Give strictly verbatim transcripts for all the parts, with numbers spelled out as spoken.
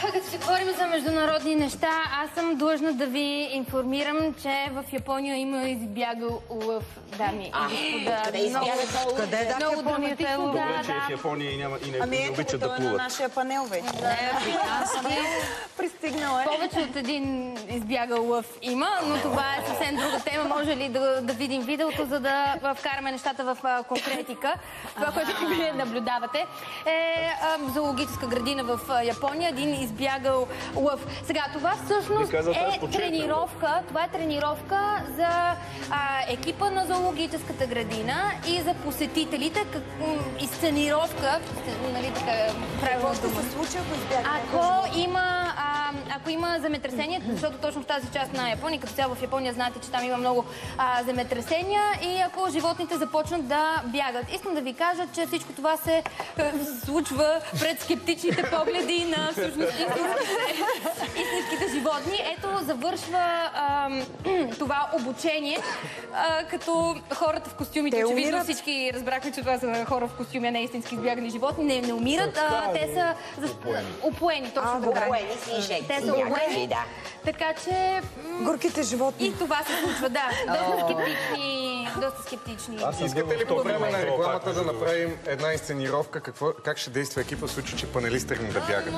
Като си говорим за международни неща, аз съм длъжна да ви информирам, че в Япония има избягал лъв, дами и господа. Къде избягал лъв? Къде да в Япония е лъв? Добре, че в Япония не обичат да плуват. Ами ето, той е на нашия панел вече. Пристигнал е. Повече от един избягал лъв има, но това е съвсем друга тема. Може ли да, да видим видеото, за да вкараме нещата в конкретика? Това, което вие наблюдавате, е а, зоологическа градина в Япония. Един избягал лъв. Сега, това всъщност е тренировка. Това е тренировка за а, екипа на зоологическата градина и за посетителите. Как, и сценировка. Нали така правилно ще се случи, ако избягаме? Ако има, а, ако има земетресение, защото точно в тази част на Япония, като цяло в Япония, знаете, че там има много а, земетресения и ако животните започнат да бягат. Искам да ви кажа, че всичко това се а, случва пред скептичните погледи на всъщност истинските животни. Ето, завършва а, това обучение, а, като хората в костюмите. Очевидно всички разбрахме, че това са хора в костюми, а не истински избягали животни. Не, не умират, а, те са опоени. Точно така. Опоени си инжекции. Те са опоени, да. Така че... Горките животни. И това се случва, да. Доста скептични. Доста скептични. Искате ли по време на рекламата да направим една инсценировка? Какво, как ще действа екипа в случай, че панелист тръгне да бяга?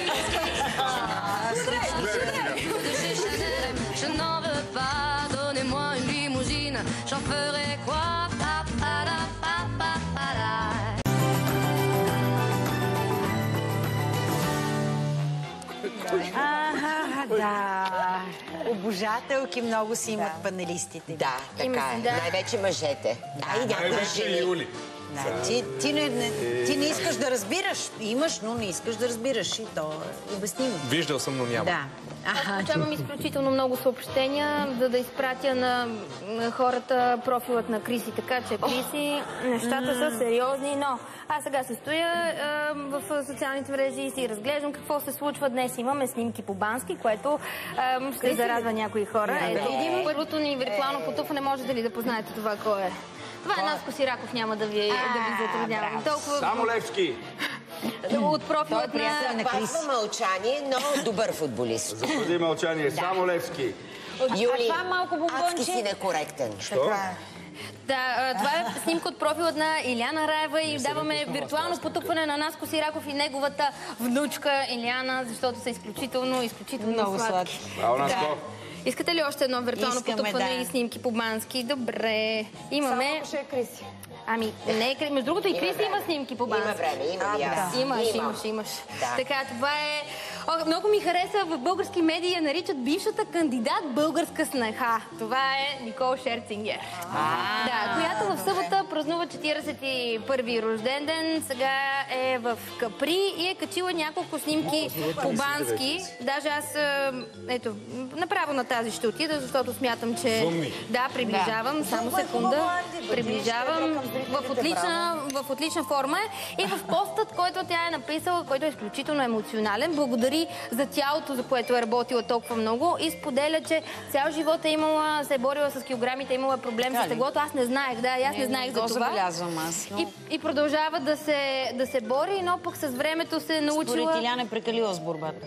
Ага, да. Обожателки много си имат панелистите. Да, така е. Най-вече мъжете. А и някои жени. Да, ти, ти, не, не, ти не искаш да разбираш. Имаш, но не искаш да разбираш. И то е обяснимо. Виждал съм, но няма. Да. Аз получавам изключително много съобщения, за да изпратя на, на хората профилът на Криси. Така че, Криси, нещата са сериозни, но аз сега се стоя а, в социалните мрежи и си разглеждам какво се случва днес. Имаме снимки по Бански, което а, ще зарадва някои хора. Е, да видим първото ни виртуално потупване. Можете ли да познаете това кой е? Това е Наско Сираков, няма да ви, да ви затруднявам. Толкова... Само Левски! От профилът на... Пасва мълчание, но добър футболист. Запази мълчание, само Левски. Юли, това малко бомбонче. адски си некоректен. Що? Да, това е снимка от профилът на Иляна Раева и даваме виртуално потупване на Наско Сираков и неговата внучка Иляна, защото са изключително, изключително много сладки. Браво, Наско! Искате ли още едно виртуално Искаме, потупване да. и снимки по Бански? Добре. Имаме... Само ще е Криси. Ами, не е Криси. Между другото и Криси има снимки по Бански. Има време, има и аз. Имаш, Има. имаш, имаш. Да. Така, това е... О, много ми хареса, в български медии я наричат бившата кандидат българска снаха. Това е Никол Шерцингер. Да, която в събота празнува четиридесет и първи рожден ден. Сега е в Капри и е качила няколко снимки по Бански. Даже аз, ето, направо на тази ще отида, защото смятам, че... Да, приближавам. Само секунда. Приближавам. В отлична, в отлична форма е. И в постът, който тя е написала, който е изключително емоционален, благодари за тялото, за което е работила толкова много и споделя, че цял живот е имала, се е борила с килограмите, е имала проблем с теглото. Аз не знаех, да, аз не, не знаех за това. Забелязвам аз. Но... И, и продължава да се, да се бори, но пък с времето се е научила... Според Иляна е прекалила с борбата.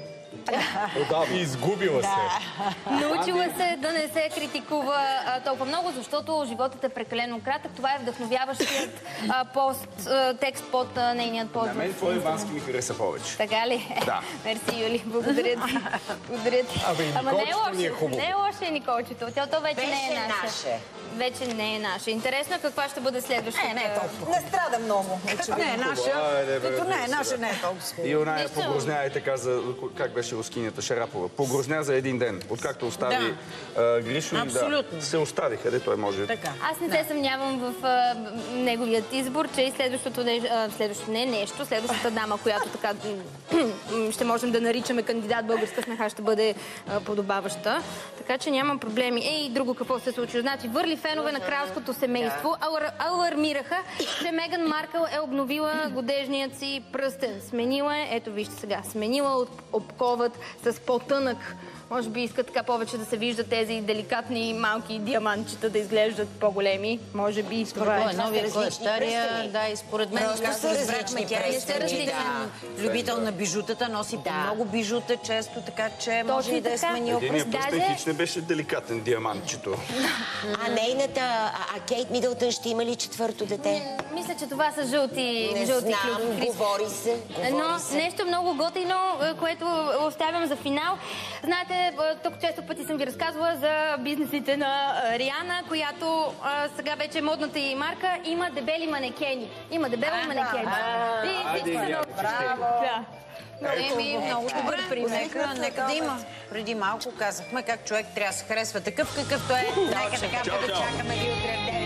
И изгубила се. Научила се да не се критикува а, толкова много, защото животът е прекалено кратък. Това е вдъхновяващият а, пост, а, текст под а, нейният пост. На мен твой Бански ми хареса повече. Така ли? Да. Мерси, Юли. Благодаря ти. Благодаря ти. Абе, Ама не е Николчето ни е лошо. хубаво. Не е лошо, Николчето. Тя то вече не е наше. наше. Вече не е наше. Интересно каква ще бъде следващата. Не, не е толкова. Не страда много. Не е наша. Като не е наша, не е толкова. И оная погрозня, и така, за, как беше рускинята Шарапова. Погрозня за един ден. Откакто остави Да. Гришо и Абсолютно. да, се остави, къде той може. Така. Аз не се съмнявам в а, неговият избор, че и следващото, не, а, следващото не е нещо, следващата дама, която така ще можем да наричаме кандидат българска снаха, ще бъде а, подобаваща. Така че нямам проблеми. Ей, друго какво се случи. Значи, върли фенове на кралското семейство алар, алармираха, че Меган Маркъл е обновила годежният си пръстен. Сменила е, ето вижте сега, сменила обковът с по-тънък. Може би искат така повече да се виждат тези деликатни малки диамантчета да изглеждат по-големи. Може би това е. Новия, кой е стария, да, и според мен Просто са различни тя е пръстени, любител на бижутата, носи по Да. много бижута често, така че може Точно и да е така. сменил Единият пръст. пръстен Даже- хич не беше деликатен диамантчето. А нейната, а, а Кейт Мидълтън ще има ли четвърто дете? Мисля, че това са жълти, Не жълти знам, клюки. говори се. Но Говори се. нещо много готино, е, което оставям за финал. Знаете, е, тук често пъти съм ви разказвала за бизнесите на е, Риана, която е, сега вече е модната и марка. Има дебели манекени. Има дебели манекени. И всички са много... Да. Еми, много добър пример. Нека, нека да има. Преди малко казахме как човек трябва да се харесва такъв, какъвто е. Нека така да чакаме ви утре в девет.